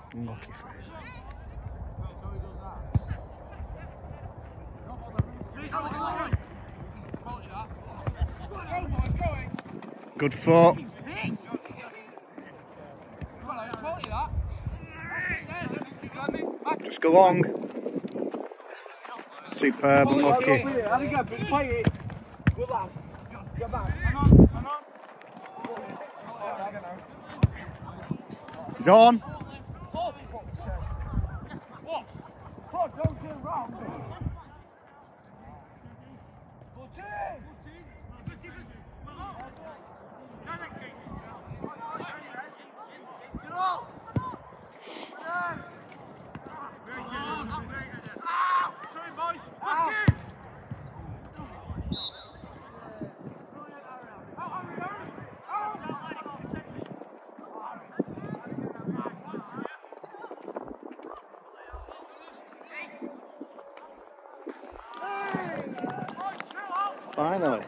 Unlucky Fraser. Good foot. Just go long. Superb, unlucky. He's on. Finally.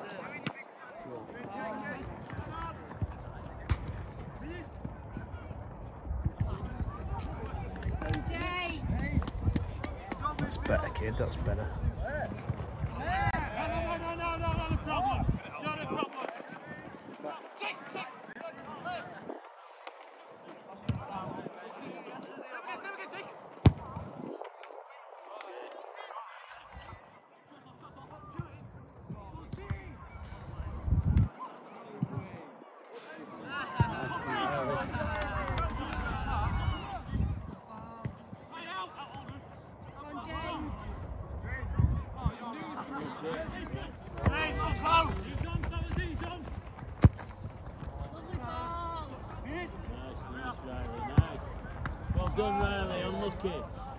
That's better, kid. That's better. Well done, Riley, unlucky.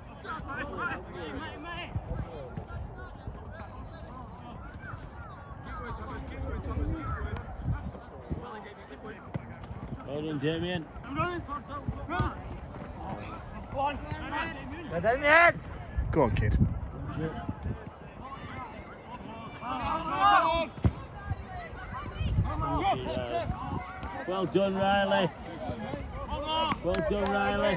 Well done, Damien. Go on, kid. Well done, Riley. Well done, Riley.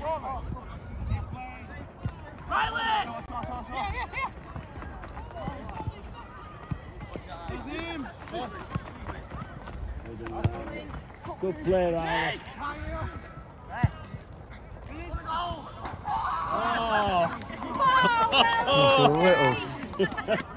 Good play, Riley. Oh! That's a little.